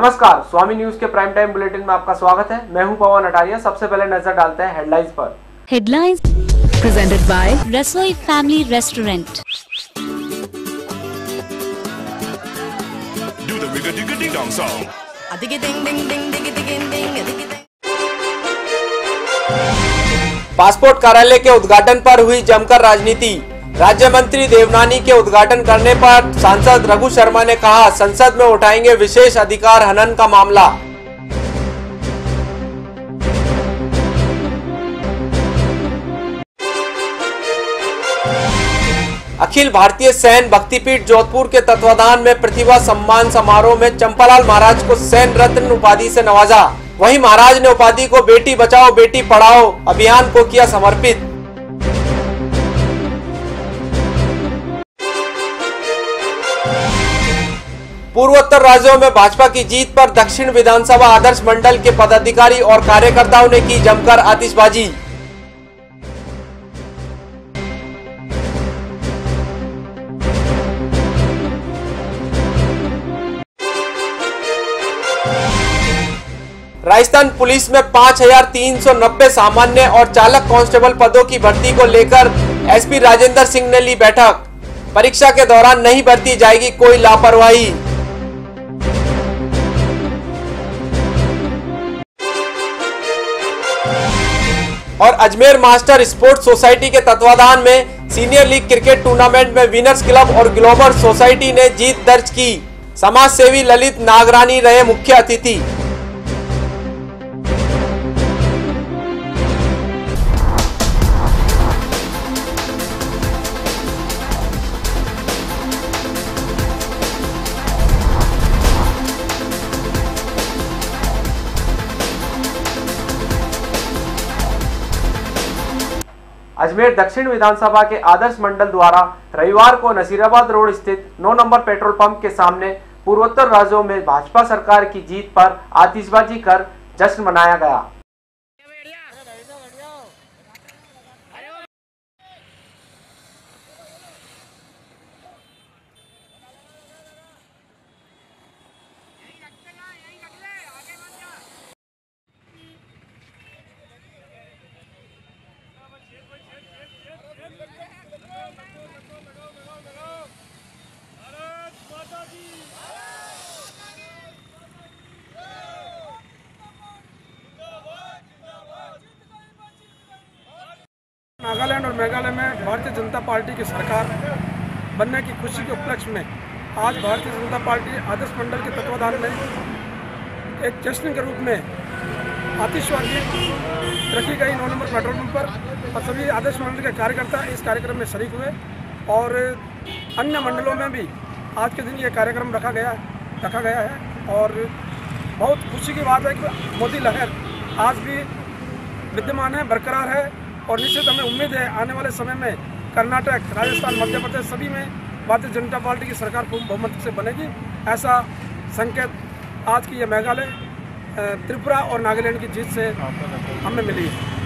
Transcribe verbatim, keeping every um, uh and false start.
नमस्कार, स्वामी न्यूज के prime time bulletin में आपका स्वागत है। मैं हूं पवन अटारिया। सबसे पहले नजर डालते हैं हेडलाइंस पर। Headlines presented by Rasoi family restaurant. Passport कार्यालय के उद्घाटन पर हुई जमकर राजनीति। राज्य मंत्री देवनानी के उद्घाटन करने पर सांसद रघु शर्मा ने कहा, संसद में उठाएंगे विशेष अधिकार हनन का मामला। अखिल भारतीय सैन भक्तिपीठ जोधपुर के तत्वाधान में प्रतिभा सम्मान समारोह में चंपालाल महाराज को सैन रत्न उपाधि से नवाजा। वहीं महाराज ने उपाधि को बेटी बचाओ बेटी पढ़ाओ अभियान को किया समर्पित। पूर्वोत्तर राज्यों में भाजपा की जीत पर दक्षिण विधानसभा आदर्श मंडल के पदाधिकारी और कार्यकर्ताओं ने की जमकर आतिशबाजी। राजस्थान पुलिस में पाँच हजार तीन सौ नब्बे सामान्य और चालक कांस्टेबल पदों की भर्ती को लेकर एसपी राजेंद्र सिंह ने ली बैठक। परीक्षा के दौरान नहीं बरती जाएगी कोई लापरवाही। और अजमेर मास्टर स्पोर्ट्स सोसाइटी के तत्वाधान में सीनियर लीग क्रिकेट टूर्नामेंट में विनर्स क्लब और ग्लोबल सोसाइटी ने जीत दर्ज की। समाज सेवी ललित नागरानी रहे मुख्य अतिथि। अजमेर दक्षिण विधानसभा के आदर्श मंडल द्वारा रविवार को नसीराबाद रोड स्थित नौ नंबर पेट्रोल पंप के सामने पूर्वोत्तर राज्यों में भाजपा सरकार की जीत पर आतिशबाजी कर जश्न मनाया गया। नागालैंड और मेघालय में भारतीय जनता पार्टी की सरकार बनने की खुशी के उपलक्ष्य में आज भारतीय जनता पार्टी आदर्श मंडल के तत्वाधान में एक जश्न के रूप में आतिशबाजी रखी गई नौ नंबर पेट्रोल पंप पर और सभी आदर्श मंडल के कार्यकर्ता इस कार्यक्रम में शरीक हुए और अन्य मंडलों में भी आज के दिन ये कार्यक्रम रखा गया रखा गया है। और बहुत खुशी की बात है कि मोदी लहर आज भी विद्यमान है, बरकरार है और निश्चित हमें उम्मीद है आने वाले समय में कर्नाटक, राजस्थान, मध्य प्रदेश सभी में भारतीय जनता पार्टी की सरकार बहुमत से बनेगी। ऐसा संकेत आज की ये मेघालय, त्रिपुरा और नागालैंड की जीत से हमें मिली है।